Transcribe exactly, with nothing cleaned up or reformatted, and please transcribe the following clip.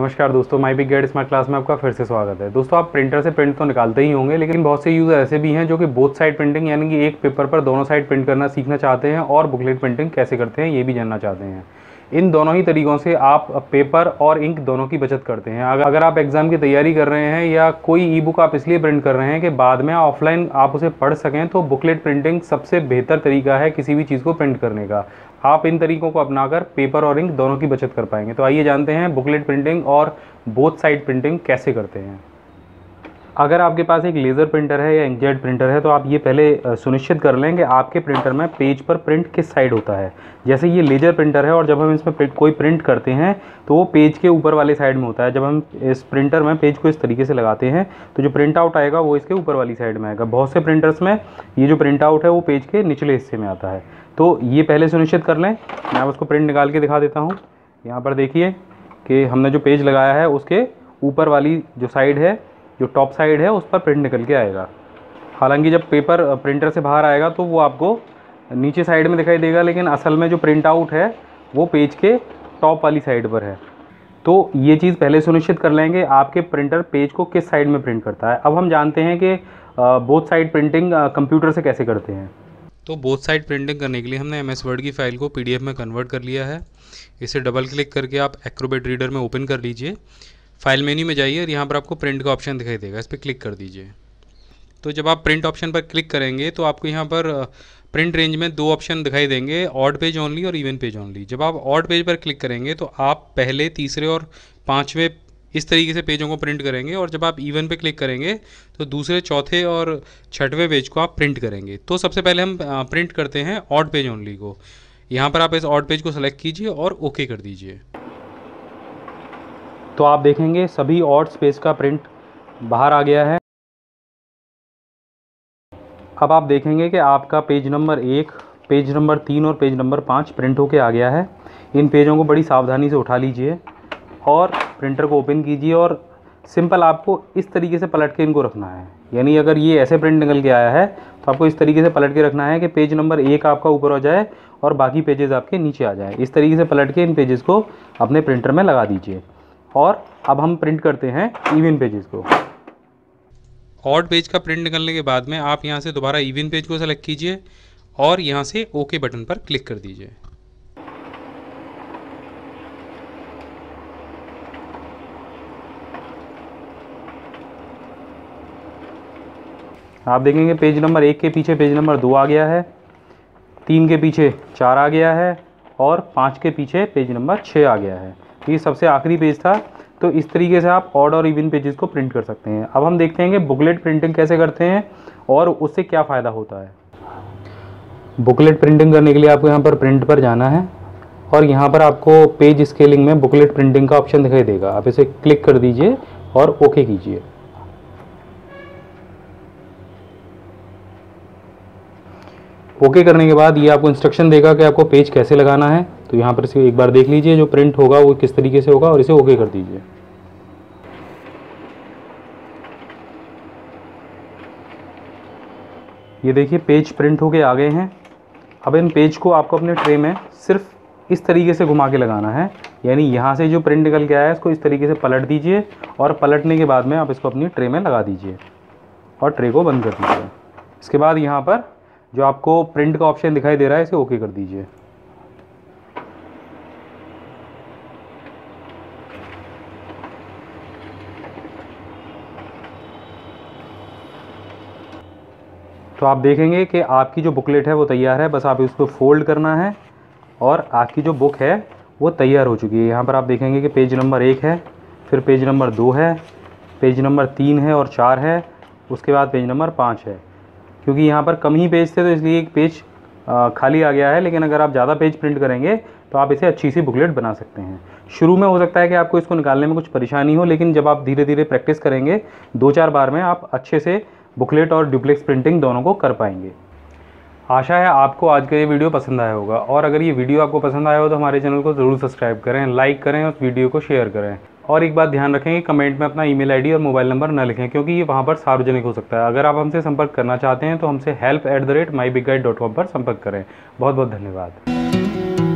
नमस्कार दोस्तों, my big guide smart class में आपका फिर से स्वागत है। दोस्तों, आप प्रिंटर से प्रिंट तो निकालते ही होंगे, लेकिन बहुत से यूज़र ऐसे भी हैं जो कि बोथ साइड प्रिंटिंग यानी कि एक पेपर पर दोनों साइड प्रिंट करना सीखना चाहते हैं और बुकलेट प्रिंटिंग कैसे करते हैं ये भी जानना चाहते हैं। इन दोनों ही तरीक़ों से आप पेपर और इंक दोनों की बचत करते हैं। अगर आप एग्ज़ाम की तैयारी कर रहे हैं या कोई ई बुक आप इसलिए प्रिंट कर रहे हैं कि बाद में ऑफलाइन आप उसे पढ़ सकें, तो बुकलेट प्रिंटिंग सबसे बेहतर तरीका है किसी भी चीज़ को प्रिंट करने का। आप इन तरीकों को अपनाकर पेपर और इंक दोनों की बचत कर पाएंगे। तो आइए जानते हैं बुकलेट प्रिंटिंग और बोथ साइड प्रिंटिंग कैसे करते हैं। अगर आपके पास एक लेज़र प्रिंटर है या इंकजेट प्रिंटर है तो आप ये पहले सुनिश्चित कर लें कि आपके प्रिंटर में पेज पर प्रिंट किस साइड होता है। जैसे ये लेज़र प्रिंटर है और जब हम इसमें कोई प्रिंट करते हैं तो वो पेज के ऊपर वाले साइड में होता है। जब हम इस प्रिंटर में पेज को इस तरीके से लगाते हैं तो जो प्रिंट आउट आएगा वो इसके ऊपर वाली साइड में आएगा। बहुत से प्रिंटर्स में ये जो प्रिंट आउट है वो पेज के निचले हिस्से में आता है। तो ये पहले सुनिश्चित कर लें। मैं उसको प्रिंट निकाल के दिखा देता हूँ। यहाँ पर देखिए कि हमने जो पेज लगाया है उसके ऊपर वाली जो साइड है, जो टॉप साइड है, उस पर प्रिंट निकल के आएगा। हालांकि जब पेपर प्रिंटर से बाहर आएगा तो वो आपको नीचे साइड में दिखाई देगा, लेकिन असल में जो प्रिंट आउट है वो पेज के टॉप वाली साइड पर है। तो ये चीज़ पहले सुनिश्चित कर लेंगे आपके प्रिंटर पेज को किस साइड में प्रिंट करता है। अब हम जानते हैं कि बोथ साइड प्रिंटिंग कंप्यूटर से कैसे करते हैं। तो बोथ साइड प्रिंटिंग करने के लिए हमने एम एस वर्ड की फ़ाइल को पी डी एफ में कन्वर्ट कर लिया है। इसे डबल क्लिक करके आप एक्रोबैट रीडर में ओपन कर लीजिए। फाइल मेन्यू में जाइए और यहाँ पर आपको प्रिंट का ऑप्शन दिखाई देगा, इस पर क्लिक कर दीजिए। तो जब आप प्रिंट ऑप्शन पर क्लिक करेंगे तो आपको यहाँ पर प्रिंट रेंज में दो ऑप्शन दिखाई देंगे, ऑड पेज ओनली और इवन पेज ओनली। जब आप ऑड पेज पर क्लिक करेंगे तो आप पहले, तीसरे और पाँचवें इस तरीके से पेजों को प्रिंट करेंगे, और जब आप इवन पे क्लिक करेंगे तो दूसरे, चौथे और छठवें पेज को आप प्रिंट करेंगे। तो सबसे पहले हम प्रिंट करते हैं ऑड पेज ओनली को। यहाँ पर आप इस ऑड पेज को सेलेक्ट कीजिए और ओके कर दीजिए। तो आप देखेंगे सभी ऑड स्पेस का प्रिंट बाहर आ गया है। अब आप देखेंगे कि आपका पेज नंबर एक, पेज नंबर तीन और पेज नंबर पाँच प्रिंट होके आ गया है। इन पेजों को बड़ी सावधानी से उठा लीजिए और प्रिंटर को ओपन कीजिए, और सिंपल आपको इस तरीके से पलट के इनको रखना है। यानी अगर ये ऐसे प्रिंट निकल के आया है तो आपको इस तरीके से पलट के रखना है कि पेज नंबर एक आपका ऊपर हो जाए और बाकी पेजेस आपके नीचे आ जाए। इस तरीके से पलट के इन पेजेस को अपने प्रिंटर में लगा दीजिए। और अब हम प्रिंट करते हैं इवन पेजेस को। ऑड पेज का प्रिंट निकलने के बाद में आप यहाँ से दोबारा इवन पेज को सेलेक्ट कीजिए और यहाँ से ओके बटन पर क्लिक कर दीजिए। आप देखेंगे पेज नंबर एक के पीछे पेज नंबर दो आ गया है, तीन के पीछे चार आ गया है और पाँच के पीछे पेज नंबर छः आ गया है। ये सबसे आखिरी पेज था। तो इस तरीके से आप ऑड और इवन पेजेस को प्रिंट कर सकते हैं। अब हम देखते हैं कि बुकलेट प्रिंटिंग कैसे करते हैं और उससे क्या फ़ायदा होता है। बुकलेट प्रिंटिंग करने के लिए आपको यहाँ पर प्रिंट पर जाना है और यहाँ पर आपको पेज स्केलिंग में बुकलेट प्रिंटिंग का ऑप्शन दिखाई देगा। आप इसे क्लिक कर दीजिए और ओके कीजिए। ओके करने के बाद ये आपको इंस्ट्रक्शन देगा कि आपको पेज कैसे लगाना है। तो यहाँ पर से एक बार देख लीजिए जो प्रिंट होगा वो किस तरीके से होगा और इसे ओके कर दीजिए। ये देखिए पेज प्रिंट होके आ गए हैं। अब इन पेज को आपको अपने ट्रे में सिर्फ इस तरीके से घुमा के लगाना है। यानी यहाँ से जो प्रिंट निकल के आया है इसको इस तरीके से पलट दीजिए और पलटने के बाद में आप इसको अपनी ट्रे में लगा दीजिए और ट्रे को बंद कर दीजिए। इसके बाद यहाँ पर जो आपको प्रिंट का ऑप्शन दिखाई दे रहा है इसे ओके कर दीजिए। तो आप देखेंगे कि आपकी जो बुकलेट है वो तैयार है। बस आप इसको फोल्ड करना है और आपकी जो बुक है वो तैयार हो चुकी है। यहाँ पर आप देखेंगे कि पेज नंबर एक है, फिर पेज नंबर दो है, पेज नंबर तीन है और चार है, उसके बाद पेज नंबर पाँच है। क्योंकि यहाँ पर कम ही पेज थे तो इसलिए एक पेज खाली आ गया है, लेकिन अगर आप ज़्यादा पेज प्रिंट करेंगे तो आप इसे अच्छी सी बुकलेट बना सकते हैं। शुरू में हो सकता है कि आपको इसको निकालने में कुछ परेशानी हो, लेकिन जब आप धीरे धीरे प्रैक्टिस करेंगे दो चार बार में आप अच्छे से बुकलेट और डुप्लेक्स प्रिंटिंग दोनों को कर पाएंगे। आशा है आपको आज का ये वीडियो पसंद आया होगा, और अगर ये वीडियो आपको पसंद आया हो तो हमारे चैनल को ज़रूर सब्सक्राइब करें, लाइक करें और वीडियो को शेयर करें। और एक बात ध्यान रखें कि कमेंट में अपना ईमेल आईडी और मोबाइल नंबर न लिखें, क्योंकि ये वहाँ पर सार्वजनिक हो सकता है। अगर आप हमसे संपर्क करना चाहते हैं तो हमसे help at the rate my big guide dot com पर संपर्क करें। बहुत बहुत धन्यवाद।